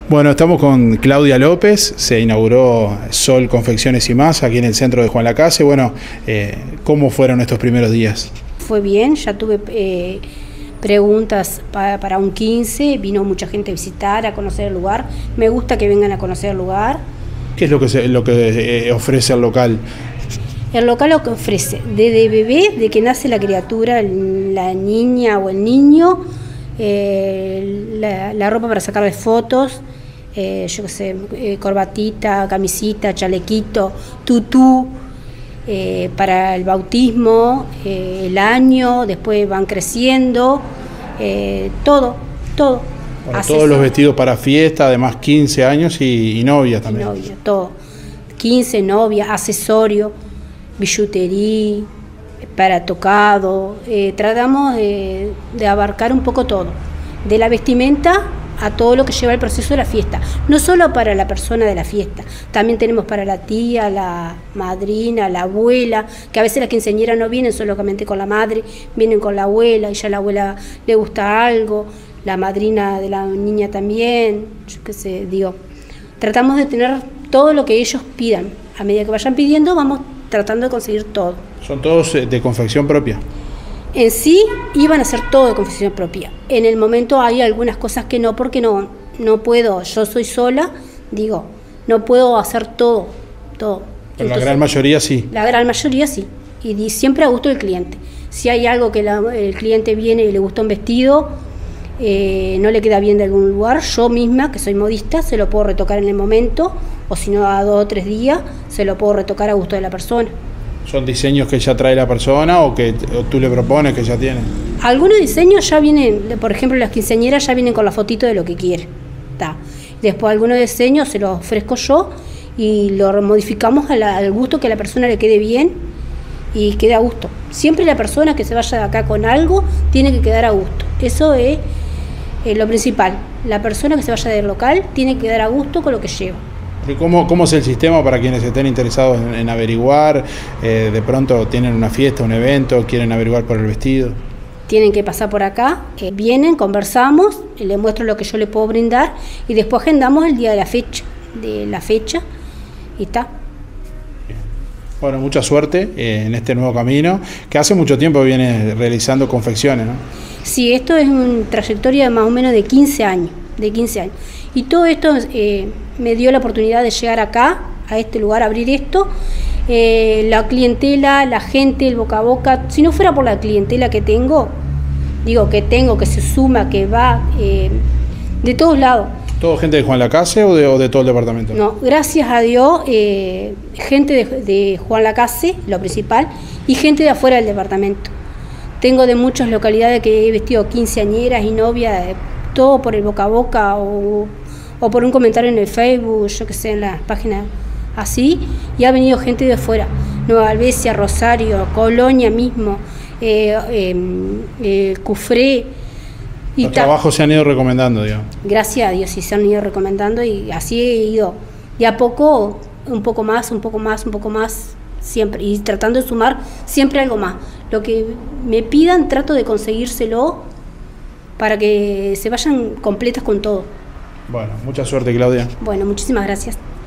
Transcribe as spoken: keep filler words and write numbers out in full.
Bueno, estamos con Claudia López, se inauguró Sol Confecciones y Más aquí en el centro de Juan Lacase. Bueno, eh, ¿cómo fueron estos primeros días? Fue bien, ya tuve eh, preguntas para, para un quince, vino mucha gente a visitar, a conocer el lugar. Me gusta que vengan a conocer el lugar. ¿Qué es lo que, se, lo que eh, ofrece el local? El local lo que ofrece, desde bebé, de que nace la criatura, la niña o el niño, eh, la, la ropa para sacarle fotos, eh, yo qué sé, eh, corbatita, camisita, chalequito, tutú, eh, para el bautismo, eh, el año, después van creciendo, eh, todo, todo. Bueno, todos los vestidos para fiesta, además quince años y, y novias también. Y novia, todo. quince, novia, accesorio, billutería, para tocado, eh, tratamos de, de abarcar un poco todo, de la vestimenta a todo lo que lleva el proceso de la fiesta, no solo para la persona de la fiesta, también tenemos para la tía, la madrina, la abuela, que a veces las quinceañeras no vienen solamente con la madre, vienen con la abuela y ya a la abuela le gusta algo, la madrina de la niña también, yo qué sé, digo, tratamos de tener todo lo que ellos pidan, a medida que vayan pidiendo vamos tratando de conseguir todo. ¿Son todos de confección propia? En sí iban a ser todo de confección propia. En el momento hay algunas cosas que no, porque no, no puedo, yo soy sola, digo, no puedo hacer todo, todo. Pero Entonces, la gran mayoría sí. La gran mayoría sí, y, y siempre a gusto del cliente. Si hay algo que la, el cliente viene y le gusta un vestido, eh, no le queda bien de algún lugar, yo misma, que soy modista, se lo puedo retocar en el momento, o si no a dos o tres días, se lo puedo retocar a gusto de la persona. ¿Son diseños que ya trae la persona o que o tú le propones que ya tiene? Algunos diseños ya vienen, por ejemplo las quinceañeras ya vienen con la fotito de lo que quiere. Ta. Después algunos diseños se los ofrezco yo y lo modificamos a la, al gusto que a la persona le quede bien y quede a gusto. Siempre la persona que se vaya de acá con algo tiene que quedar a gusto. Eso es eh, lo principal. La persona que se vaya del local tiene que quedar a gusto con lo que lleva. ¿Cómo, ¿Cómo es el sistema para quienes estén interesados en, en averiguar? Eh, de pronto tienen una fiesta, un evento, quieren averiguar por el vestido. Tienen que pasar por acá, eh, vienen, conversamos, les muestro lo que yo les puedo brindar y después agendamos el día de la fecha, de la fecha y está. Bueno, mucha suerte eh, en este nuevo camino, que hace mucho tiempo viene realizando confecciones, ¿no? Sí, esto es una trayectoria de más o menos de quince años, de quince años. Y todo esto eh, me dio la oportunidad de llegar acá, a este lugar, a abrir esto. Eh, la clientela, la gente, el boca a boca, si no fuera por la clientela que tengo, digo que tengo, que se suma, que va, eh, de todos lados. ¿Todo gente de Juan Lacase o de, o de todo el departamento? No, gracias a Dios, eh, gente de, de Juan Lacase, lo principal, y gente de afuera del departamento. Tengo de muchas localidades que he vestido quinceañeras y novias, eh, todo por el boca a boca o, o por un comentario en el Facebook, yo que sé, en las páginas así, y ha venido gente de afuera, Nueva Albesia, Rosario, Colonia mismo, eh, eh, eh, Cufré. Y Los trabajos se han ido recomendando, digamos. Gracias a Dios, sí se han ido recomendando y así he ido de a poco, un poco más, un poco más, un poco más, siempre, y tratando de sumar siempre algo más. Lo que me pidan trato de conseguírselo para que se vayan completas con todo. Bueno, mucha suerte, Claudia. Bueno, muchísimas gracias.